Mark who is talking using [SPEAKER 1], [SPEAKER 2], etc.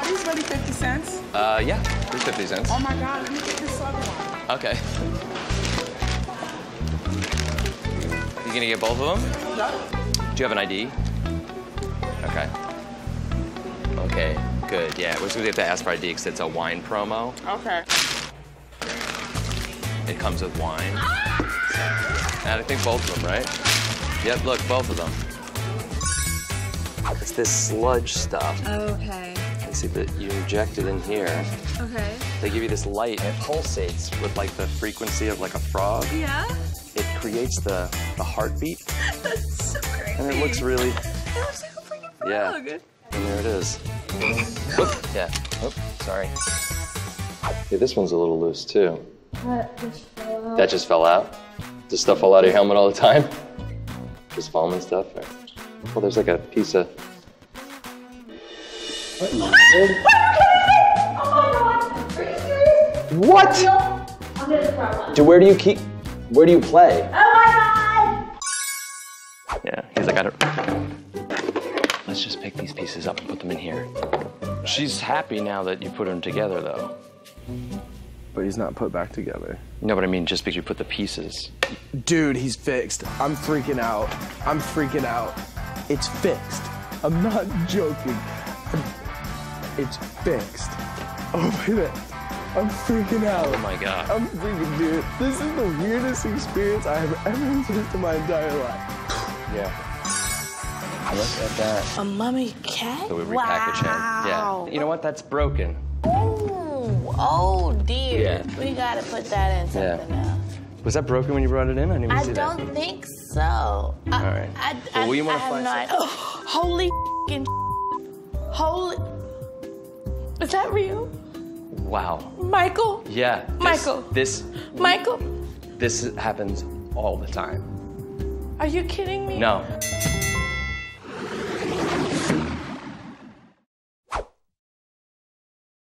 [SPEAKER 1] these really 50 cents?
[SPEAKER 2] Yeah, they're 50 cents.
[SPEAKER 1] Oh my God, let me get this other one.
[SPEAKER 2] Okay. You gonna get both of them?
[SPEAKER 1] Yep.
[SPEAKER 2] Do you have an ID? Okay. Okay, good. Yeah, we're just gonna have to ask for ID because it's a wine promo.
[SPEAKER 1] Okay.
[SPEAKER 2] It comes with wine. And I think both of them, right? Yep, look, both of them. It's this sludge stuff.
[SPEAKER 3] Okay.
[SPEAKER 2] You see that you inject it in here.
[SPEAKER 3] Okay.
[SPEAKER 2] They give you this light, and it pulsates with like the frequency of like a frog.
[SPEAKER 3] Yeah?
[SPEAKER 2] It creates the heartbeat.
[SPEAKER 3] That's so crazy.
[SPEAKER 2] And it looks really...
[SPEAKER 3] It looks like a freaking frog.
[SPEAKER 2] Yeah. And there it is. Whoop. Yeah. Oop, sorry. Yeah, this one's a little loose too.
[SPEAKER 3] That just fell out.
[SPEAKER 2] That just fell out? Does stuff fall out of your helmet all the time? Just foam and stuff? Or... Well, there's like a piece of... What? What? Dude, where do you play?
[SPEAKER 3] Oh my God!
[SPEAKER 2] Yeah, he's like, I don't... Let's just pick these pieces up and put them in here. She's happy now that you put them together, though.
[SPEAKER 4] But he's not put back together.
[SPEAKER 2] No, but I mean, just because you put the pieces.
[SPEAKER 4] Dude, he's fixed. I'm freaking out. I'm freaking out. It's fixed. I'm not joking. It's fixed. Oh my God. I'm freaking out.
[SPEAKER 2] Oh my God.
[SPEAKER 4] I'm freaking, dude. This is the weirdest experience I have ever experienced in my entire life.
[SPEAKER 2] Yeah. Look at that.
[SPEAKER 3] A mummy cat?
[SPEAKER 2] So we repackage him. Yeah. You know what? That's broken.
[SPEAKER 3] Oh dear.
[SPEAKER 2] Yeah.
[SPEAKER 3] We gotta put that in something else.
[SPEAKER 2] Was that broken when you brought it in? I didn't even see that.
[SPEAKER 3] I don't think so.
[SPEAKER 2] All right. Well, we want to find something.
[SPEAKER 3] Holy f***ing Holy. Is that real?
[SPEAKER 2] Wow.
[SPEAKER 3] Michael?
[SPEAKER 2] Yeah.
[SPEAKER 3] Michael.
[SPEAKER 2] This happens all the time.
[SPEAKER 3] Are you kidding me?
[SPEAKER 2] No.